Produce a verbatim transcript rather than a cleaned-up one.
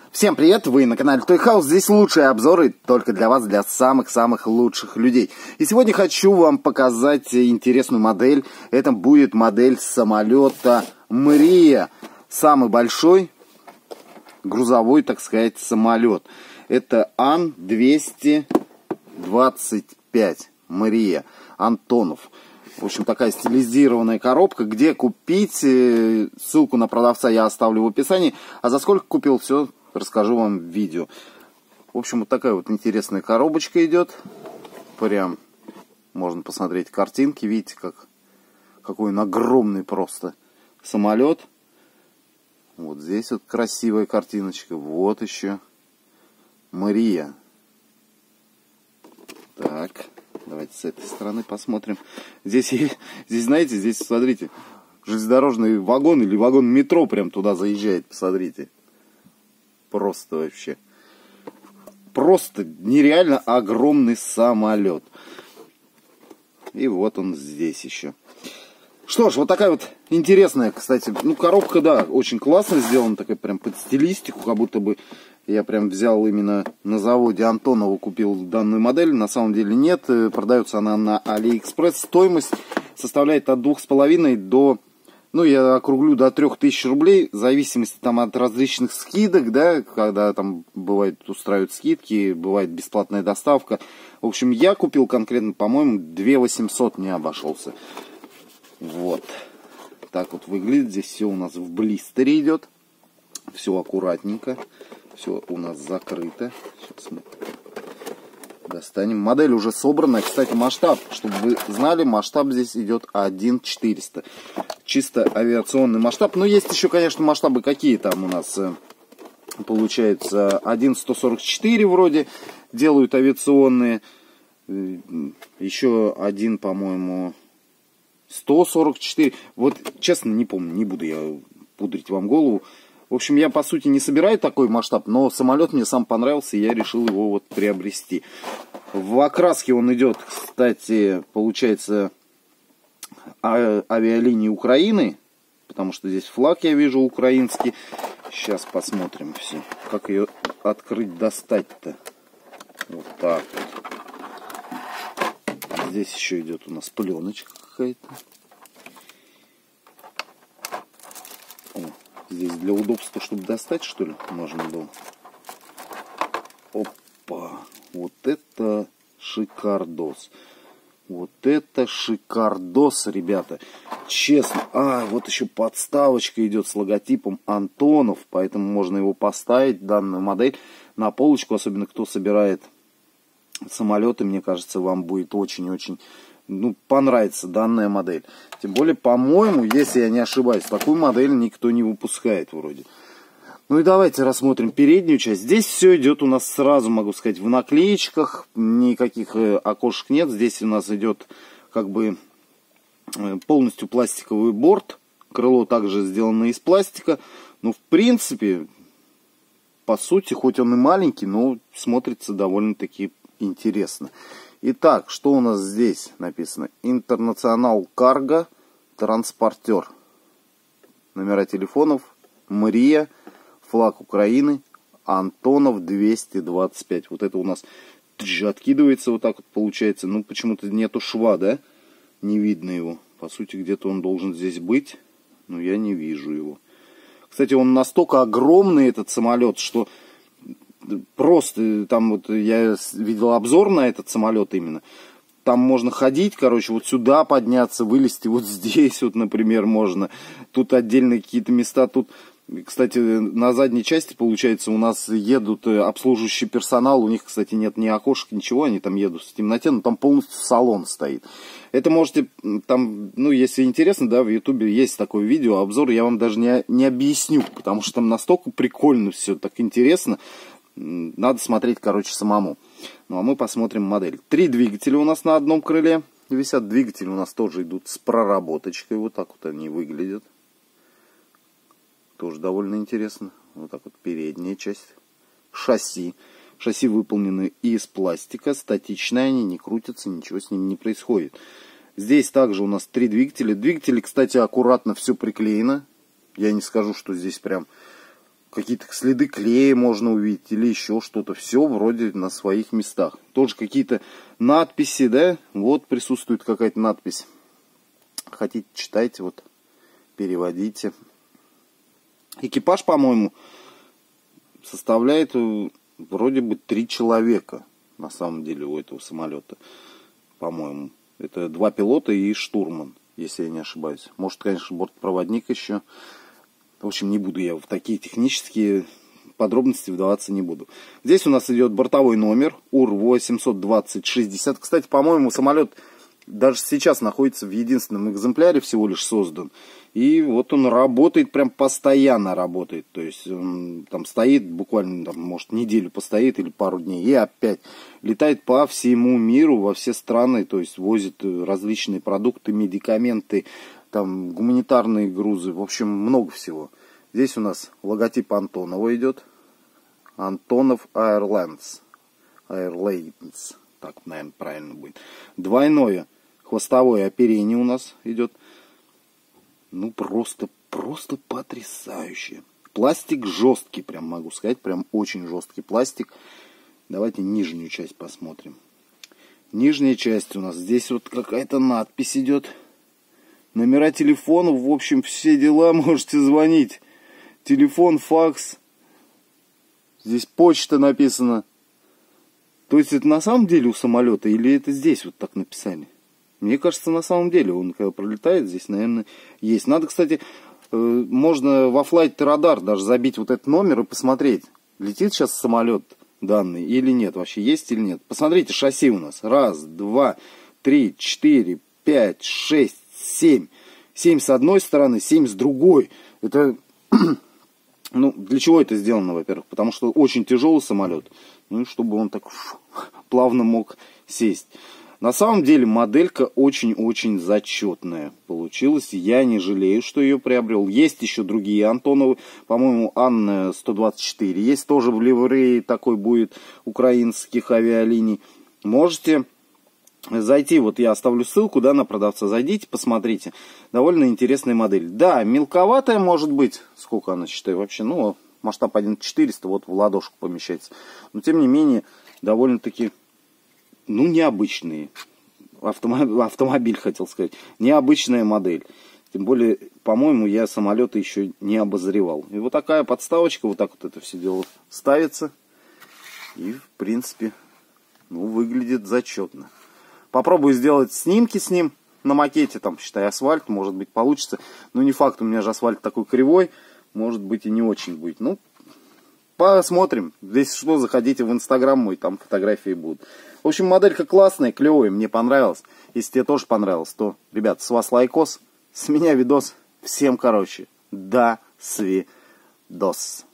Всем привет, вы на канале Toy House. Здесь лучшие обзоры только для вас, для самых-самых лучших людей. И сегодня хочу вам показать интересную модель. Это будет модель самолета Мрия. Самый большой грузовой, так сказать, самолет. Это Ан двести двадцать пять Мрия Антонов. В общем, такая стилизированная коробка. Где купить? Ссылку на продавца я оставлю в описании. А за сколько купил, все расскажу вам в видео. В общем, вот такая вот интересная коробочка идет. Прям можно посмотреть картинки. Видите, как, какой он огромный просто самолет. Вот здесь вот красивая картиночка. Вот еще Мрия. Так. Давайте с этой стороны посмотрим. Здесь, здесь, знаете, здесь, смотрите, железнодорожный вагон или вагон метро прям туда заезжает, посмотрите. Просто вообще. Просто нереально огромный самолет. И вот он здесь еще. Что ж, вот такая вот интересная, кстати, ну, коробка, да, очень классно сделана, такая прям под стилистику, как будто бы я прям взял именно на заводе Антонова, купил данную модель. На самом деле нет, продается она на Алиэкспресс. Стоимость составляет от двух с половиной до, ну, я округлю до трех тысяч рублей, в зависимости там от различных скидок, да, когда там бывает устраивают скидки, бывает бесплатная доставка. В общем, я купил конкретно, по-моему, две тысячи восемьсот мне обошелся. Вот. Так вот выглядит. Здесь все у нас в блистере идет. Все аккуратненько. Все у нас закрыто. Сейчас мы достанем. Модель уже собранная. Кстати, масштаб, чтобы вы знали, масштаб здесь идет один четыреста. Чисто авиационный масштаб. Но есть еще, конечно, масштабы какие там у нас. Получается, один сто сорок четыре вроде делают авиационные. Еще один, по-моему, сто сорок четыре. Вот, честно, не помню, не буду я пудрить вам голову. В общем, я, по сути, не собираю такой масштаб, но самолет мне сам понравился, и я решил его вот приобрести. В окраске он идет, кстати, получается, а авиалинии Украины, потому что здесь флаг, я вижу, украинский. Сейчас посмотрим все. Как ее открыть, достать-то. Вот так вот. Здесь еще идет у нас пленочка какая-то. Здесь для удобства, чтобы достать, что ли, можно было. Опа! Вот это шикардос. Вот это шикардос, ребята. Честно. А, вот еще подставочка идет с логотипом Антонов. Поэтому можно его поставить, данную модель, на полочку. Особенно кто собирает самолеты. Мне кажется, вам будет очень-очень... Ну, понравится данная модель. Тем более, по-моему, если я не ошибаюсь, такую модель никто не выпускает вроде. Ну и давайте рассмотрим переднюю часть. Здесь все идет у нас сразу, могу сказать, в наклеечках. Никаких окошек нет. Здесь у нас идет как бы полностью пластиковый борт. Крыло также сделано из пластика. Но в принципе, по сути, хоть он и маленький, но смотрится довольно-таки интересно. Итак, что у нас здесь написано? Интернационал Карго Транспортер. Номера телефонов. Мрия. Флаг Украины. Антонов двести двадцать пять. Вот это у нас откидывается вот так вот получается. Ну, почему-то нету шва, да? Не видно его. По сути, где-то он должен здесь быть. Но я не вижу его. Кстати, он настолько огромный, этот самолет, что... Просто там вот я видел обзор на этот самолет именно. Там можно ходить, короче, вот сюда подняться, вылезти, вот здесь вот, например, можно. Тут отдельные какие-то места. Тут, кстати, на задней части, получается, у нас едут обслуживающий персонал. У них, кстати, нет ни окошек, ничего. Они там едут в темноте, но там полностью салон стоит. Это можете, там, ну, если интересно, да, в ютубе есть такое видео, обзор, я вам даже не, не объясню, потому что там настолько прикольно все, так интересно. Надо смотреть, короче, самому. Ну, а мы посмотрим модель. Три двигателя у нас на одном крыле висят. Двигатели у нас тоже идут с проработочкой. Вот так вот они выглядят. Тоже довольно интересно. Вот так вот передняя часть. Шасси. Шасси выполнены из пластика. Статичные они, не крутятся, ничего с ними не происходит. Здесь также у нас три двигателя. Двигатели, кстати, аккуратно все приклеено. Я не скажу, что здесь прям какие-то следы клея можно увидеть или еще что-то. Все вроде на своих местах. Тоже какие-то надписи, да? Вот присутствует какая-то надпись. Хотите, читайте, вот, переводите. Экипаж, по-моему, составляет вроде бы три человека, на самом деле, у этого самолета, по-моему. Это два пилота и штурман, если я не ошибаюсь. Может, конечно, бортпроводник еще. В общем, не буду я в такие технические подробности вдаваться не буду. Здесь у нас идет бортовой номер УР восемьсот двадцать шестьдесят. Кстати, по-моему, самолет даже сейчас находится в единственном экземпляре, всего лишь создан. И вот он работает, прям постоянно работает. То есть он там стоит, буквально, там, может, неделю постоит или пару дней, и опять летает по всему миру, во все страны. То есть возит различные продукты, медикаменты, там гуманитарные грузы. В общем, много всего. Здесь у нас логотип Антонова идет. Антонов Airlines. Airlines. Так, наверное, правильно будет. Двойное хвостовое оперение у нас идет. Ну, просто, просто потрясающе. Пластик жесткий, прям могу сказать. Прям очень жесткий пластик. Давайте нижнюю часть посмотрим. Нижняя часть у нас. Здесь вот какая-то надпись идет. Номера телефонов, в общем, все дела, можете звонить. Телефон, факс. Здесь почта написана. То есть это на самом деле у самолета или это здесь вот так написали? Мне кажется, на самом деле он когда пролетает, здесь, наверное, есть. Надо, кстати, можно во Flight Radar даже забить вот этот номер и посмотреть, летит сейчас самолет данный или нет, вообще есть или нет. Посмотрите, шасси у нас. Раз, два, три, четыре, пять, шесть, семь. Семь с одной стороны, семь с другой. Это, ну, для чего это сделано, во-первых? Потому что очень тяжелый самолет. Ну, чтобы он так фу, плавно мог сесть. На самом деле моделька очень-очень зачетная получилась. Я не жалею, что ее приобрел. Есть еще другие Антоновы. По-моему, Ан сто двадцать четыре. Есть тоже в ливрее такой будет украинских авиалиний. Можете зайти. Вот я оставлю ссылку, да, на продавца. Зайдите, посмотрите. Довольно интересная модель. Да, мелковатая может быть. Сколько она, считаю, вообще? Ну, масштаб один четыреста. Вот в ладошку помещается. Но, тем не менее, довольно-таки... Ну, необычные. Автомобиль, автомобиль, хотел сказать. Необычная модель. Тем более, по-моему, я самолеты еще не обозревал. И вот такая подставочка, вот так вот это все дело ставится. И, в принципе, ну, выглядит зачетно. Попробую сделать снимки с ним на макете. Там, считай, асфальт, может быть, получится. Но не факт, у меня же асфальт такой кривой. Может быть, и не очень будет. Ну, посмотрим. Здесь что, заходите в инстаграм мой, там фотографии будут. В общем, моделька классная, клевая, мне понравилась. Если тебе тоже понравилось, то, ребят, с вас лайкос, с меня видос. Всем, короче, до свидос.